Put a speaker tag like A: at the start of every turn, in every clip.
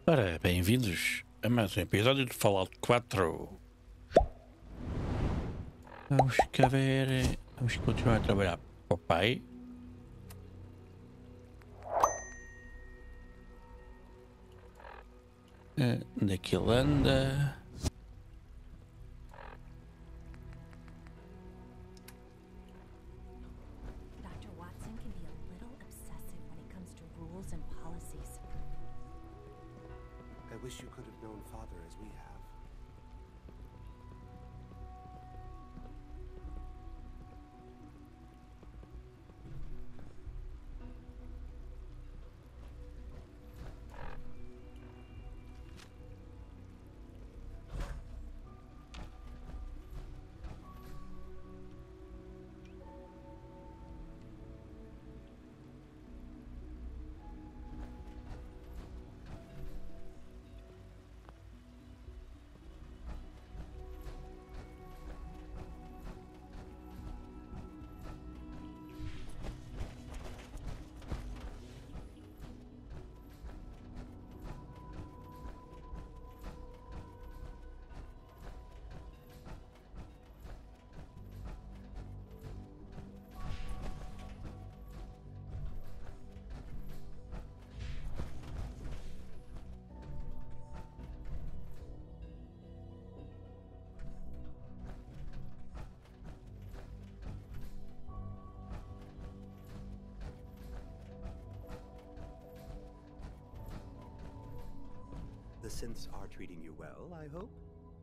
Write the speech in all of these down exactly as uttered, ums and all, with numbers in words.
A: Ora, bem-vindos a mais um episódio de Fallout quatro. Vamos cá ver. Vamos continuar a trabalhar para o pai. Uh, onde é que ele anda?
B: Doctor Watson can be a little obsessive when it comes to rules and policies.
C: I wish you could have known Father as we have. The synths are treating you well, I hope?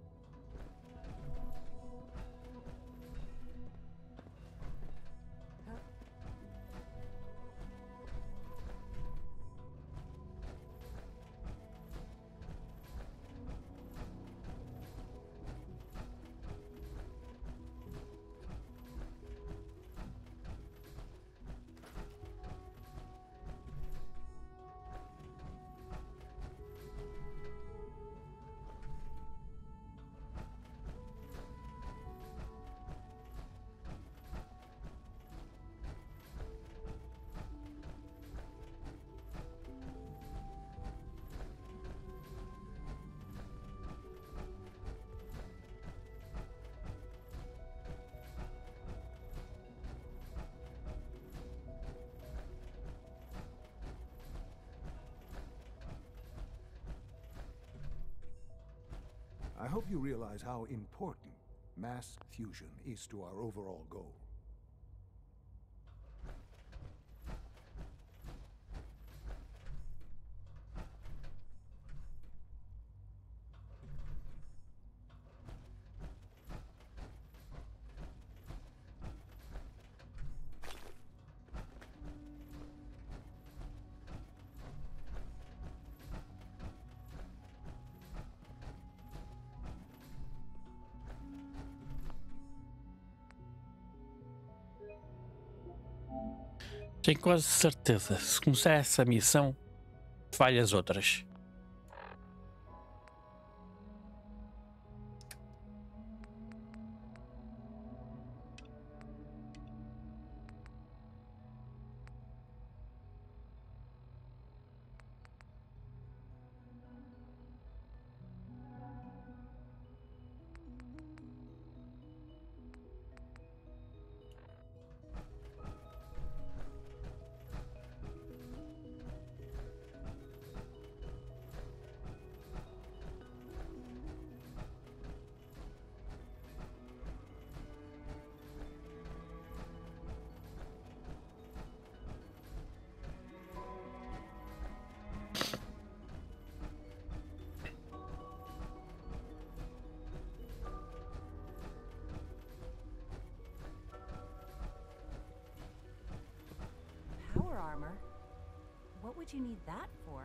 D: I hope you realize how important mass fusion is to our overall goal.
A: Tenho quase certeza, se começar essa missão, falha as outras.
B: Power armor? What would you need that for?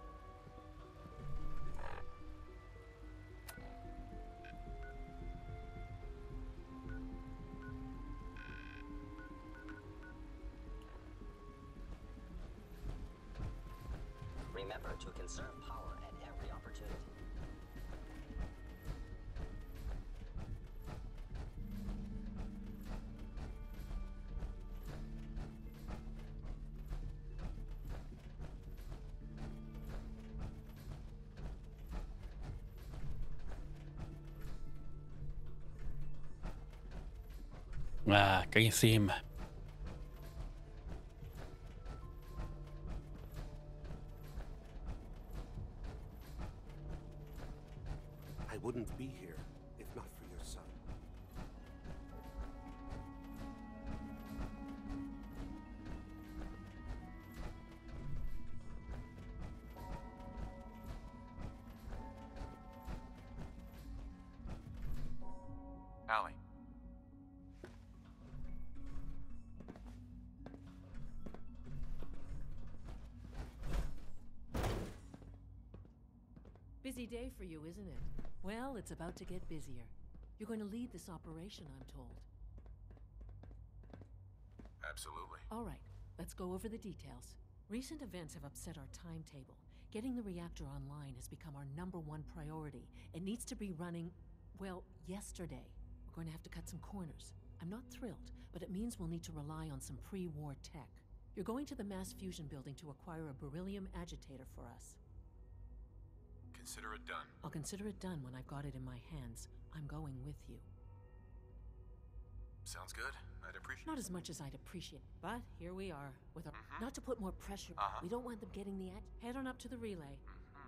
E: Remember to conserve power at every opportunity.
A: Ah, cá em cima.
C: I wouldn't be here if not for your son.
F: Allie.
G: Busy day for you, isn't it? Well, it's about to get busier. You're going to lead this operation, I'm told.
F: Absolutely.
G: All right, let's go over the details. Recent events have upset our timetable. Getting the reactor online has become our number one priority. It needs to be running, well, yesterday. We're going to have to cut some corners. I'm not thrilled, but it means we'll need to rely on some pre-war tech. You're going to the Mass Fusion building to acquire a beryllium agitator for us.
F: Consider it done.
G: I'll consider it done when I've got it in my hands. I'm going with you.
F: Sounds good. I'd appreciate
G: Not as much as I'd appreciate, but here we are. With our,
F: Mhm.
G: not to put more pressure.
F: Uh-huh.
G: We don't want them getting the ad. Head on up to the relay.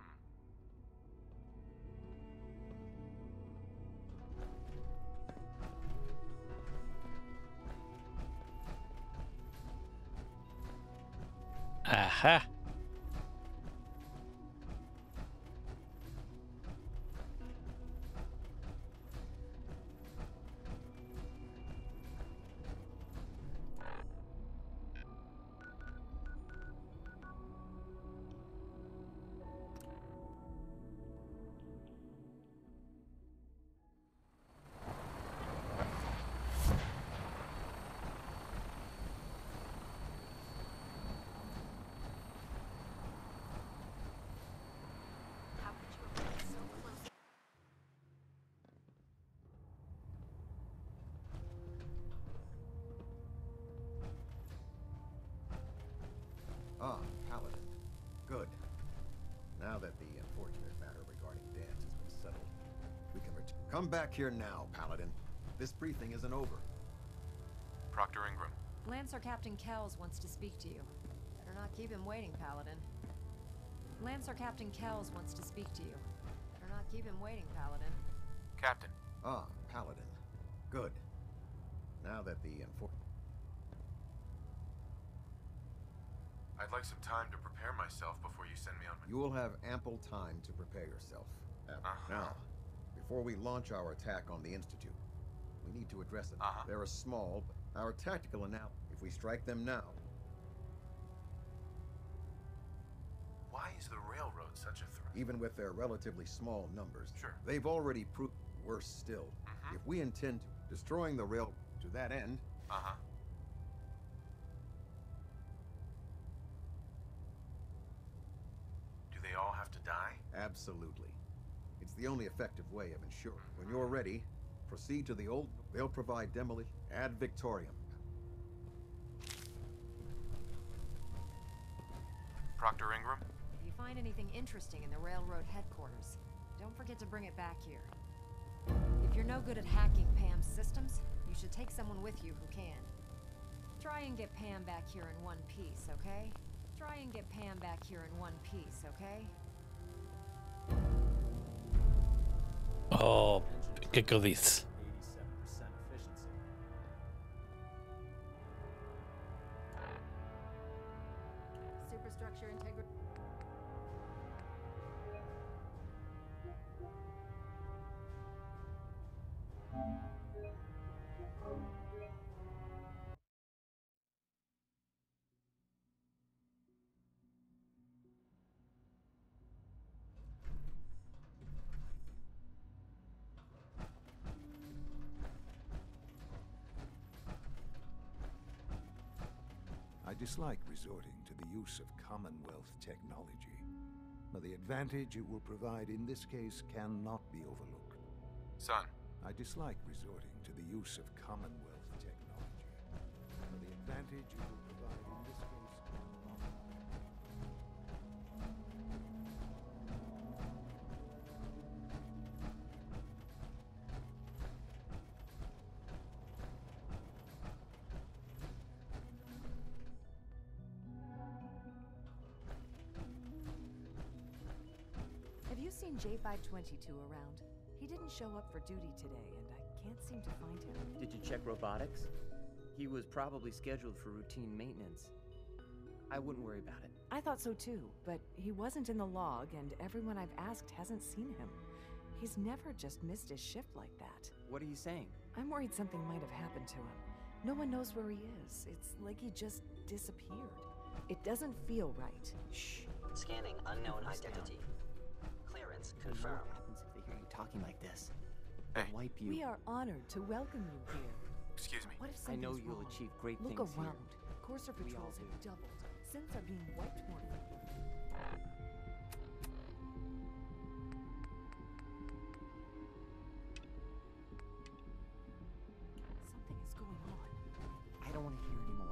A: Aha.
B: How could you have been so close?
H: Ah, Paladin. Good. Now that the unfortunate matter regarding Dance has been settled, we can return. Come back here now, Paladin. This briefing isn't over.
F: Proctor Ingram.
I: Lancer Captain Kells wants to speak to you. Better not keep him waiting, Paladin. Lancer Captain Kells wants to speak to you. Better not keep him waiting, Paladin.
F: Captain.
H: Ah, Paladin. Good. Now that the unfortunate...
F: I'd like some time to prepare myself before you send me on my...
H: You will have ample time to prepare yourself.
F: Uh-huh.
H: Now, before we launch our attack on the Institute, we need to address it.
F: Uh-huh.
H: They're a small, but our tactical analysis. If we strike them now,
F: Why is the railroad such a threat?
H: even with their relatively small numbers,
F: Sure.
H: they've already proved worse still.
F: Mhm.
H: If we intend to destroying the rail to that end,
F: Uh-huh. Do they all have to die?
H: absolutely. It's the only effective way of ensuring. When you're ready, proceed to the old. They'll provide demolition ad Victorium.
F: Proctor Ingram?
I: If you find anything interesting in the railroad headquarters, don't forget to bring it back here. If you're no good at hacking Pam's systems, you should take someone with you who can. Try and get Pam back here in one piece, okay? Try and get Pam back here in one piece, okay?
A: Oh, o que é que eu disse?
J: eighty-seven percent efficiency.
I: Superstructure integrity.
D: I dislike resorting to the use of Commonwealth technology, but the advantage it will provide in this case cannot be overlooked.
F: Son.
D: I dislike resorting to the use of Commonwealth technology, but the advantage it will provide in this case cannot.
K: you seen J five twenty-two around? He didn't show up for duty today, and I can't seem to find him.
L: Did you check robotics? He was probably scheduled for routine maintenance. I wouldn't worry about it.
K: I thought so too, but he wasn't in the log, and everyone I've asked hasn't seen him. He's never just missed his shift like that.
L: What are you saying?
K: I'm worried something might have happened to him. No one knows where he is. It's like he just disappeared. It doesn't feel right.
L: Shh.
E: Scanning unknown identity. Clearance confirmed.
L: What happens if they hear you talking like this?
F: Hey.
L: They'll wipe you.
K: We are honored to welcome you here.
F: Excuse me.
K: What if
L: I
K: something's
L: know you'll
K: wrong?
L: achieve great
K: Look
L: things
K: around.
L: here.
K: Courser
L: We all
K: patrols
L: do.
K: have doubled. Synths are being wiped more frequently. Something is going on.
L: I don't want to hear anymore.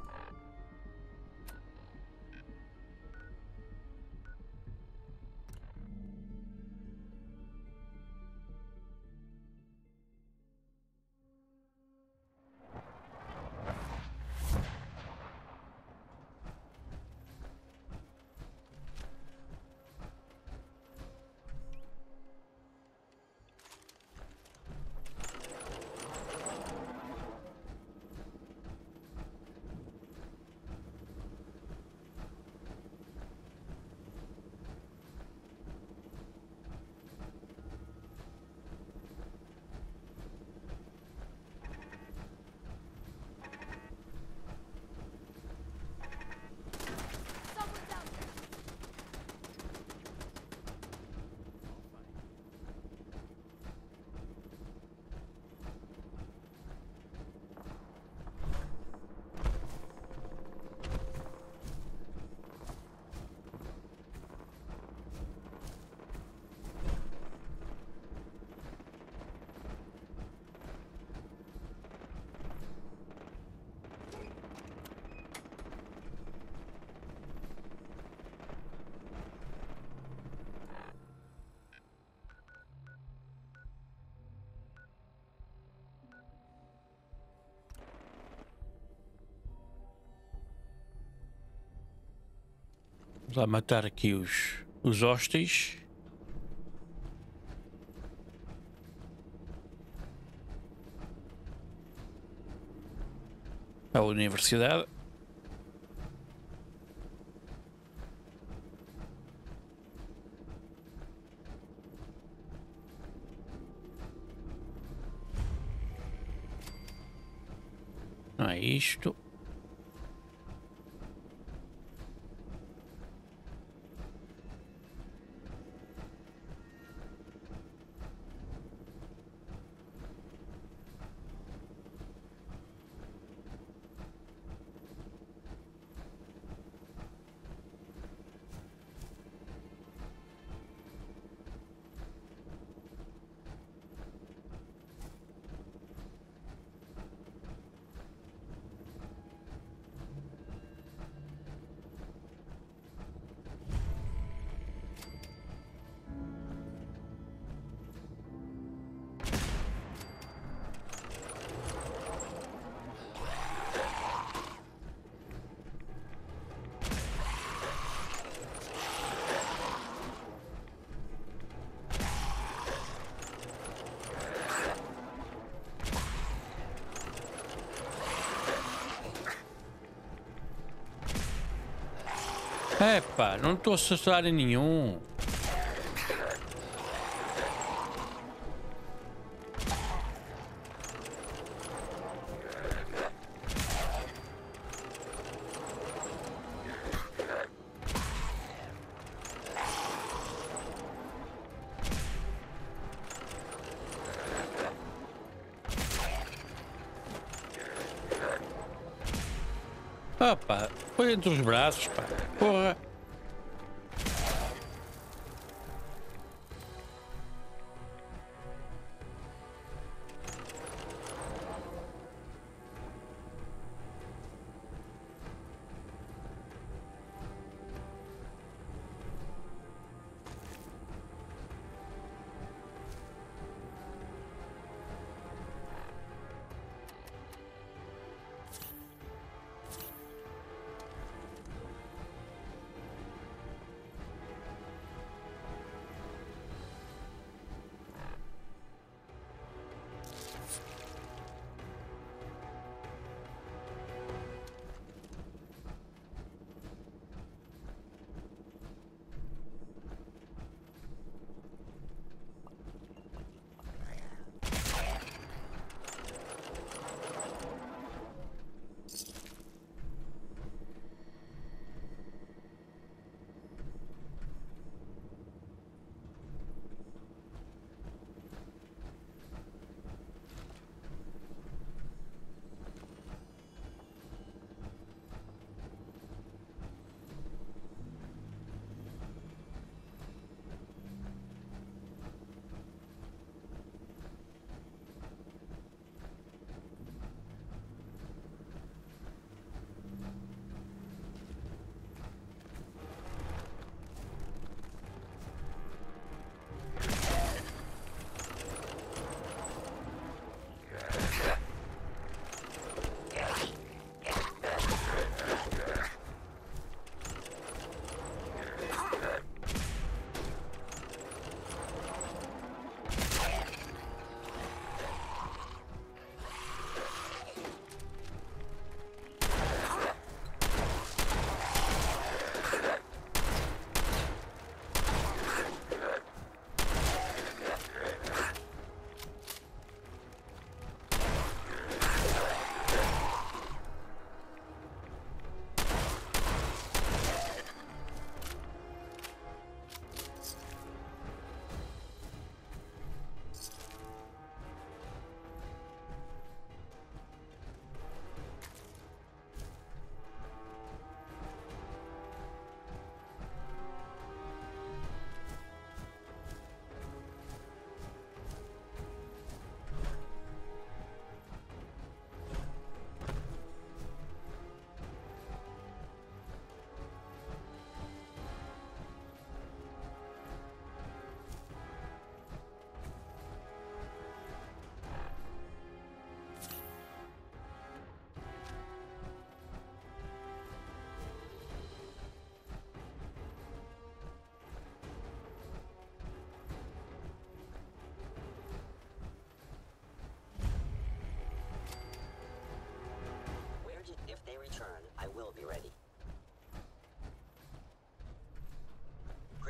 A: Vamos lá matar aqui os, os hóspedes. A universidade. Não é isto. Epá, não estou a acertar em nenhum. Ah pá, foi entre os braços, pá. Porra.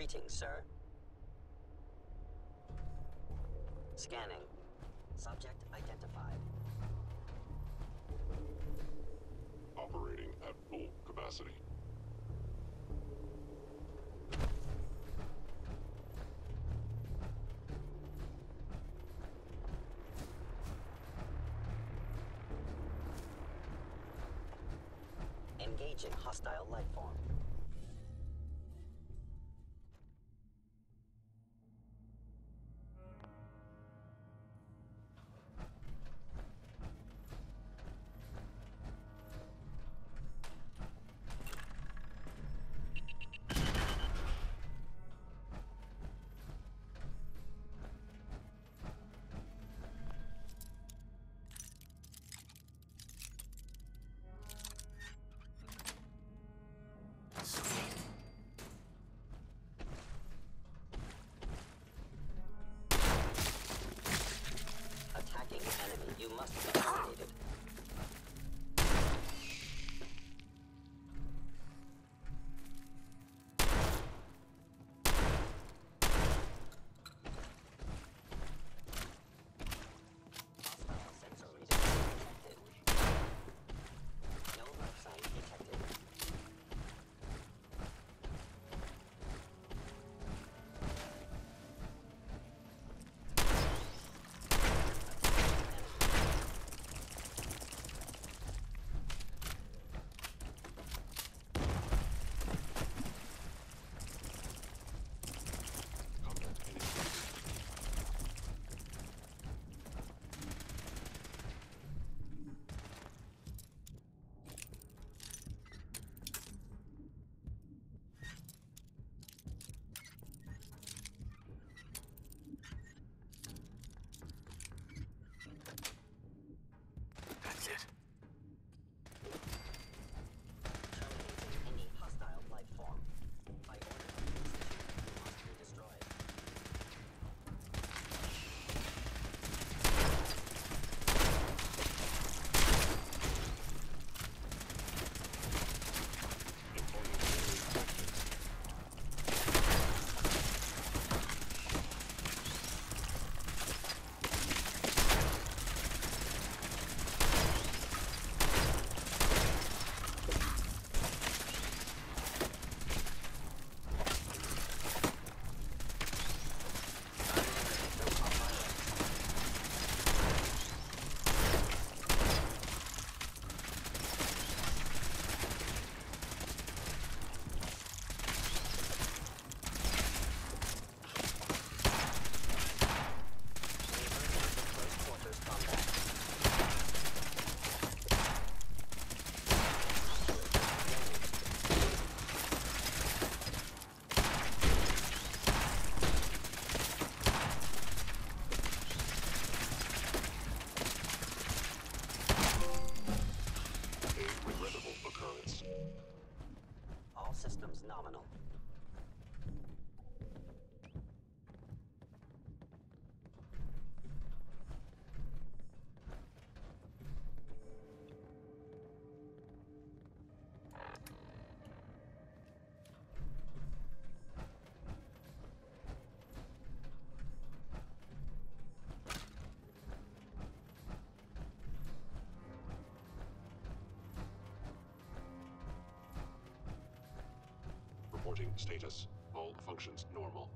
E: Greetings, sir. Scanning. Subject identified.
M: Operating at full capacity.
E: Engaging hostile life form. Attacking enemy. You must be eliminated. Hostile sensor reading detected. No life sign detected.
A: That's it.
E: Terminating any hostile life form. By order of the Institute, must be destroyed. Close quarters combat.
M: A regrettable occurrence.
E: All systems nominal.
M: Reporting status. All functions normal.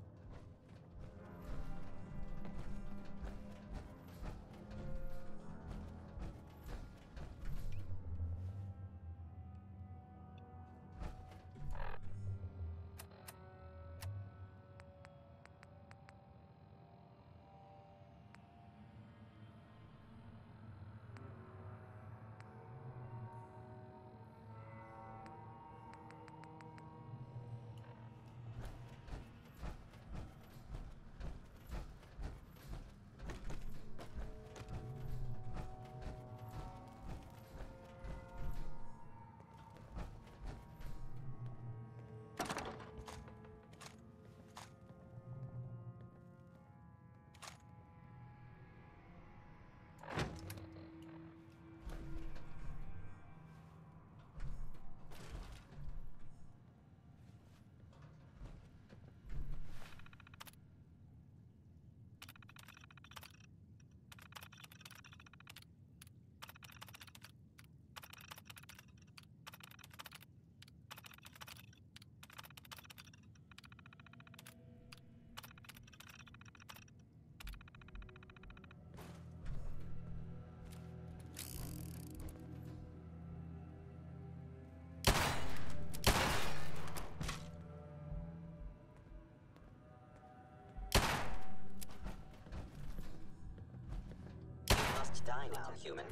E: die now, human.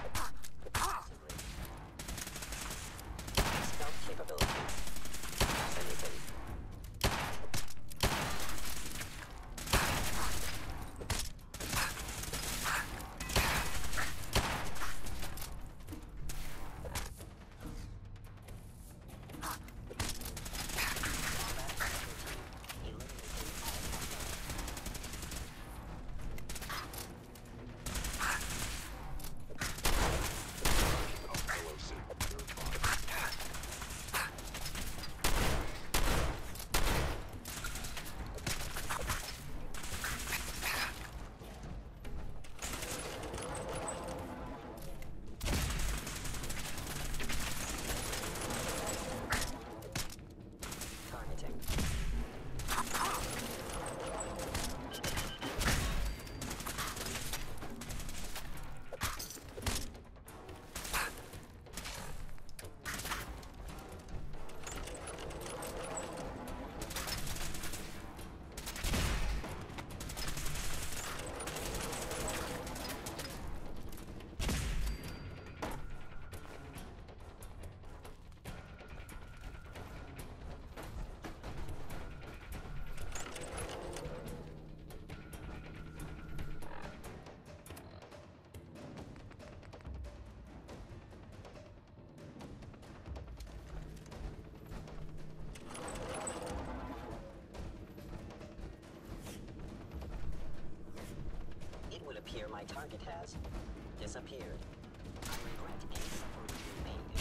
E: Stealth capabilities. Anything. It will appear my target has disappeared. I regret any effort you made.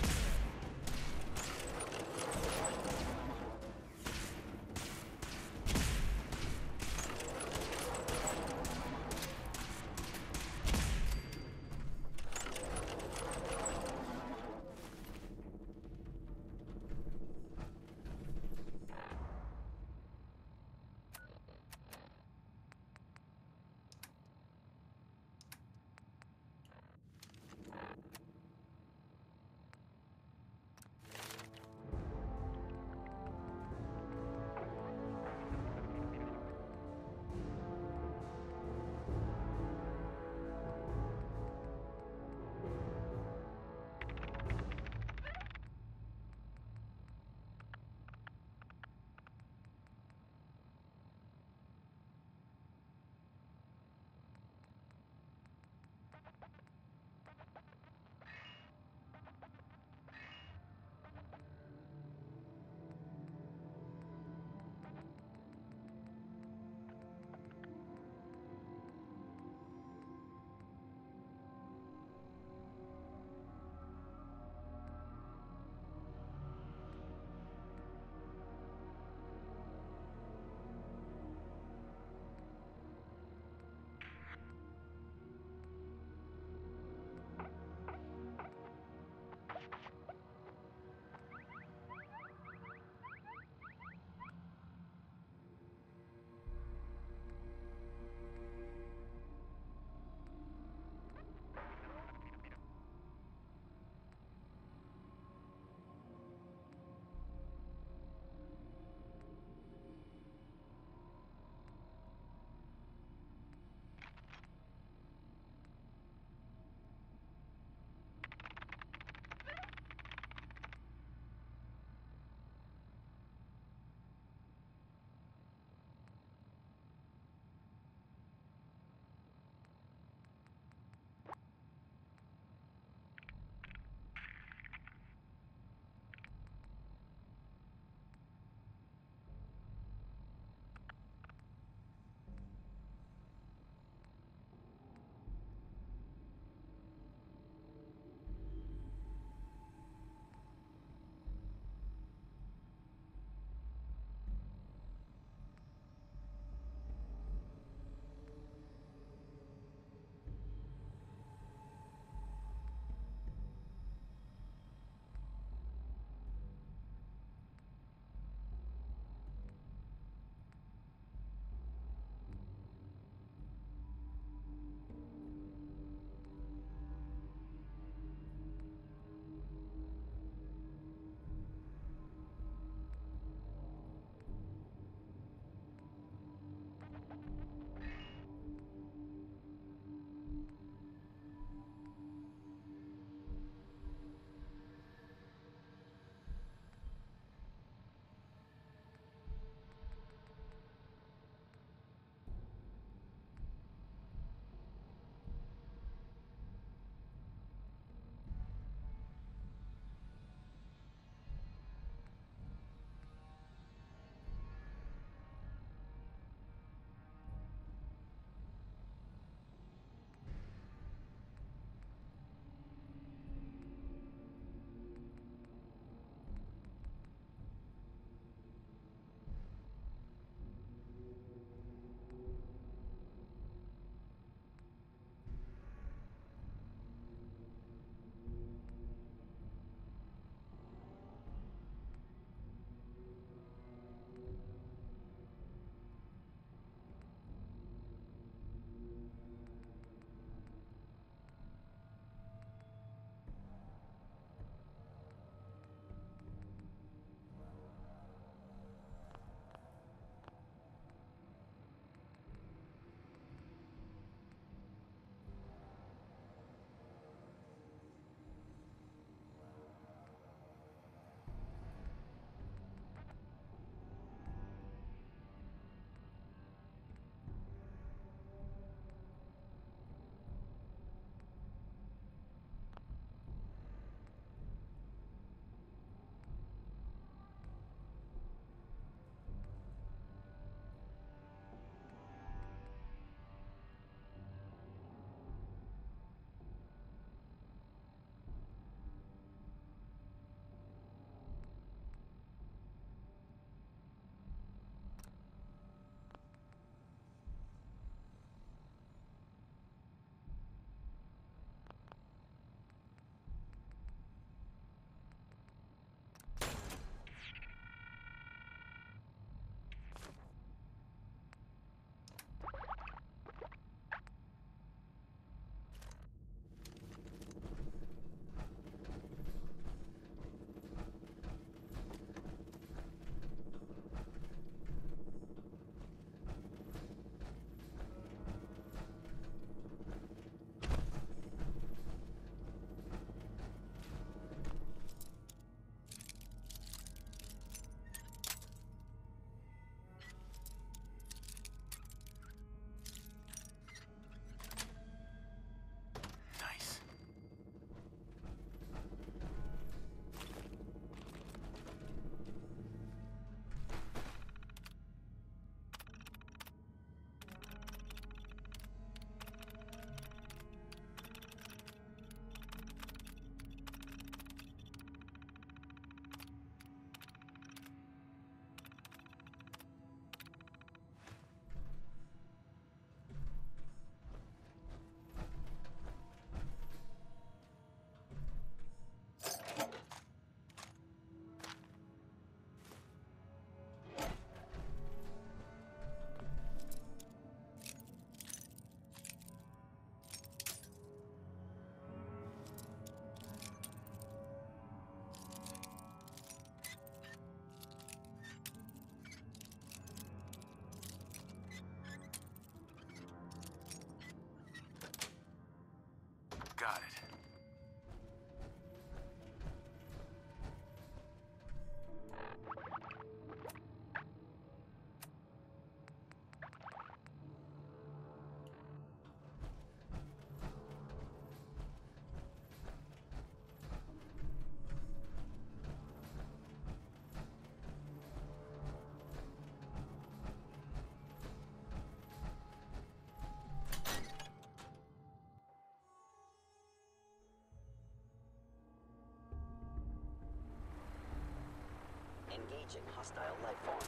E: Engaging hostile life form.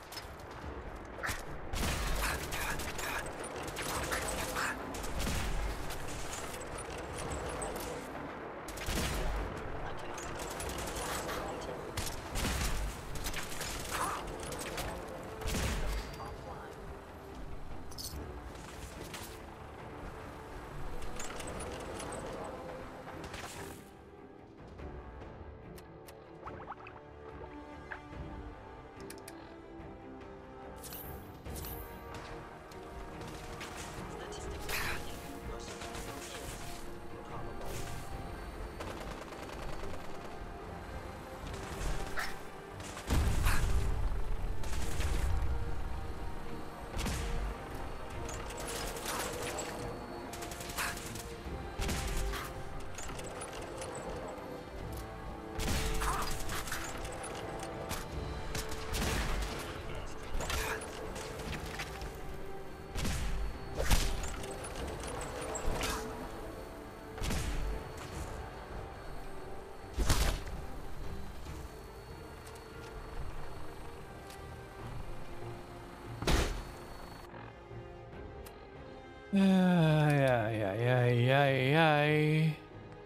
A: Ai, ai, ai, ai, ai, ai.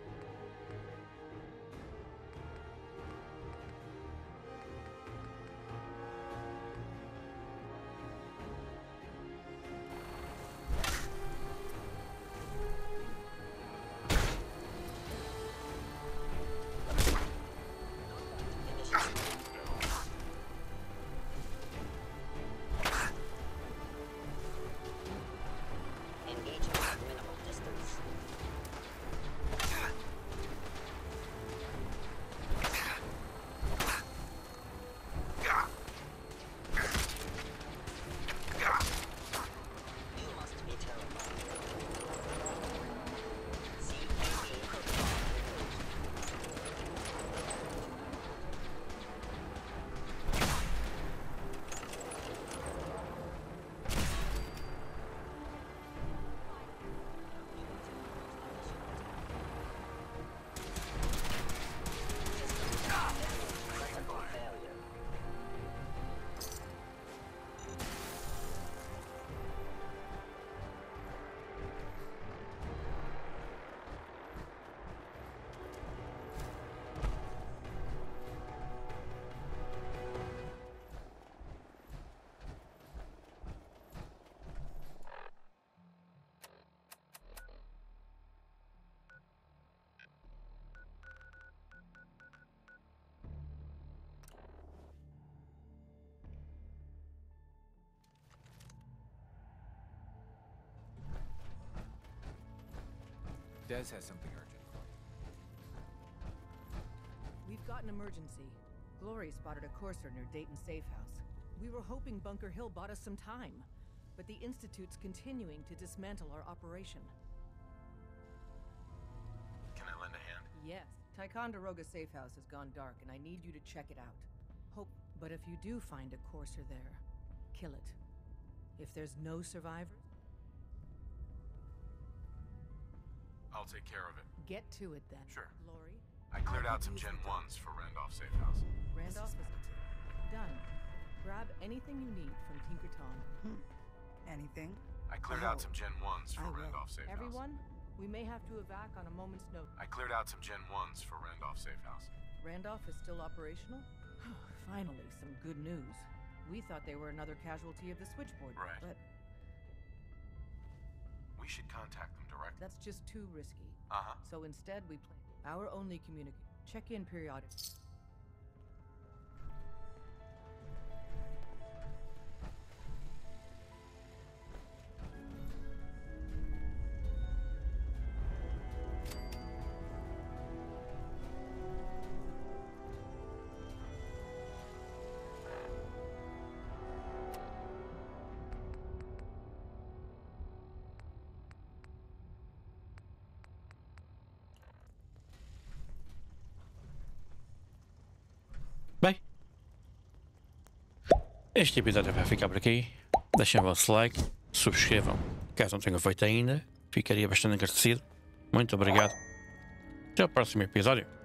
N: Des has something urgent for you.
O: We've got an emergency. Glory spotted a courser near Dayton Safe House. We were hoping Bunker Hill bought us some time, but the Institute's continuing to dismantle our operation.
F: Can I lend a hand?
O: Yes. Ticonderoga Safe House has gone dark, and I need you to check it out. Hope, but if you do find a courser there, kill it. If there's no survivors,
F: I'll take care of it.
O: get to it then.
F: Sure.
O: Glory?
F: I cleared out some Gen ones for Randolph Safe House.
O: Randolph is done. Grab anything you need from Tinkerton.
P: Hmm. Anything?
F: I cleared out some Gen ones for Randolph Safe House.
O: Everyone, we may have to evac on a moment's notice.
F: I cleared out some Gen ones for Randolph Safe House.
O: Randolph is still operational? Finally, some good news. We thought they were another casualty of the switchboard.
F: Right.
O: But
F: we should contact them directly.
O: that's just too risky.
F: Uh-huh.
O: So instead, we play our only communicate. Check in periodically.
A: Bem, este episódio vai ficar por aqui. Deixem o vosso like, subscrevam caso não tenham feito ainda. Ficaria bastante agradecido. Muito obrigado. Até o próximo episódio.